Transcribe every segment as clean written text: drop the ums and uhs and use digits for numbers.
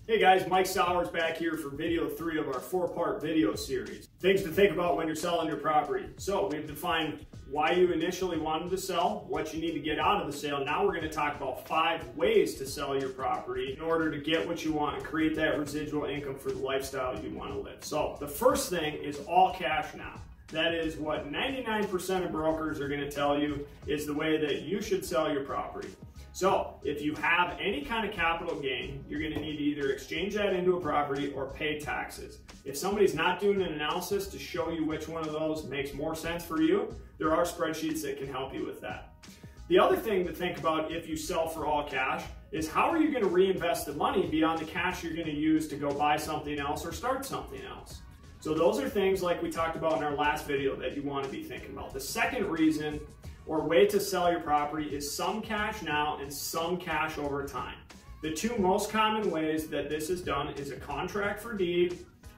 Hey guys, Mike Sowers back here for video 3 of our 4-part video series. Things to think about when you're selling your property. So we've defined why you initially wanted to sell, what you need to get out of the sale. Now we're going to talk about 5 ways to sell your property in order to get what you want and create that residual income for the lifestyle you want to live. So the first thing is all cash now. That is what 99% of brokers are going to tell you is the way that you should sell your property. So if you have any kind of capital gain, you're going to need to either exchange that into a property or pay taxes. If somebody's not doing an analysis to show you which one of those makes more sense for you, there are spreadsheets that can help you with that. The other thing to think about if you sell for all cash is how are you going to reinvest the money beyond the cash you're going to use to go buy something else or start something else. So those are things like we talked about in our last video that you want to be thinking about. The second reason or way to sell your property is some cash now and some cash over time. The 2 most common ways that this is done is a contract for deed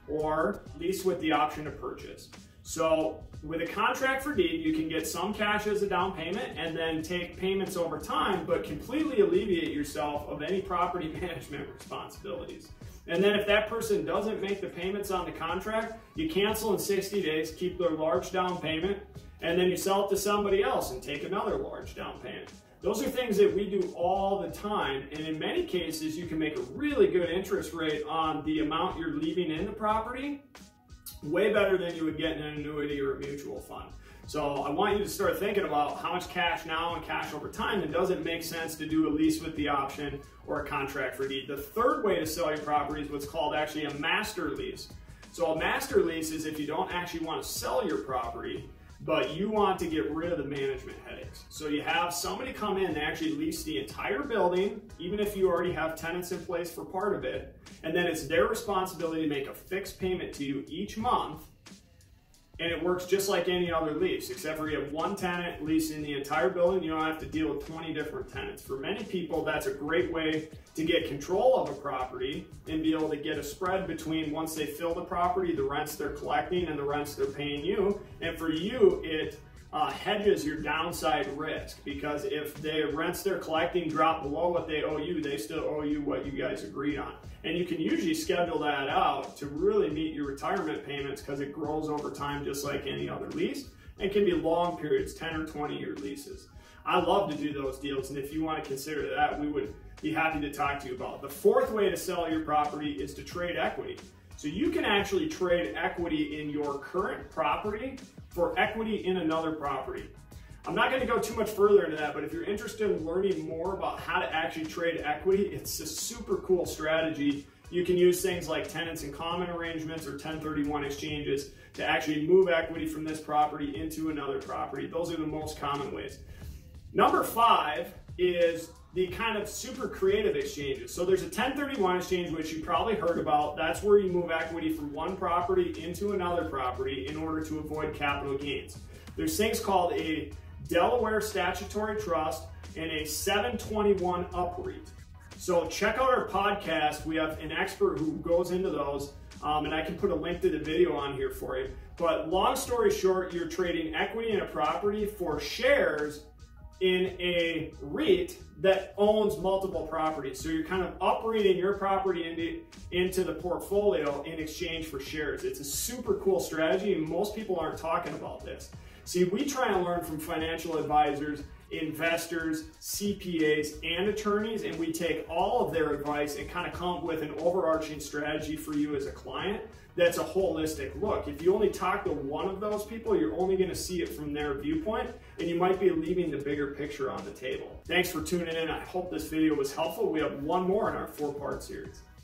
or lease with the option to purchase. So with a contract for deed, you can get some cash as a down payment and then take payments over time, but completely alleviate yourself of any property management responsibilities. And then if that person doesn't make the payments on the contract, you cancel in 60 days, keep their large down payment, and then you sell it to somebody else and take another large down payment. Those are things that we do all the time, and in many cases, you can make a really good interest rate on the amount you're leaving in the property, way better than you would get in an annuity or a mutual fund. So I want you to start thinking about how much cash now and cash over time, and does it make sense to do a lease with the option or a contract for deed. The third way to sell your property is what's called actually a master lease. So a master lease is if you don't actually want to sell your property, but you want to get rid of the management headaches. So you have somebody come in and actually lease the entire building, even if you already have tenants in place for part of it, and then it's their responsibility to make a fixed payment to you each month. And it works just like any other lease, except for you have one tenant leasing the entire building. You don't have to deal with 20 different tenants. For many people, that's a great way to get control of a property and be able to get a spread between once they fill the property, the rents they're collecting and the rents they're paying you. And for you, it hedges your downside risk, because if the rents they're collecting drop below what they owe you, they still owe you what you guys agreed on. And you can usually schedule that out to really meet your retirement payments, because it grows over time just like any other lease, and can be long periods, 10 or 20-year leases. I love to do those deals, and if you want to consider that, we would be happy to talk to you about it. The fourth way to sell your property is to trade equity. So you can actually trade equity in your current property for equity in another property. I'm not going to go too much further into that, but if you're interested in learning more about how to actually trade equity, it's a super cool strategy. You can use things like tenants in common arrangements or 1031 exchanges to actually move equity from this property into another property. Those are the most common ways. Number 5 is the kind of super creative exchanges. So there's a 1031 exchange, which you probably heard about. That's where you move equity from one property into another property in order to avoid capital gains. There's things called a Delaware Statutory Trust and a 721 UPREIT. So check out our podcast. We have an expert who goes into those, and I can put a link to the video on here for you. But long story short, you're trading equity in a property for shares in a REIT that owns multiple properties. So you're kind of upreiting your property into the portfolio in exchange for shares. It's a super cool strategy, and most people aren't talking about this. See, we try and learn from financial advisors, investors, CPAs, and attorneys, and we take all of their advice and kind of come up with an overarching strategy for you as a client that's a holistic look. If you only talk to one of those people, you're only going to see it from their viewpoint, and you might be leaving the bigger picture on the table. Thanks for tuning in. I hope this video was helpful. We have one more in our 4-part series.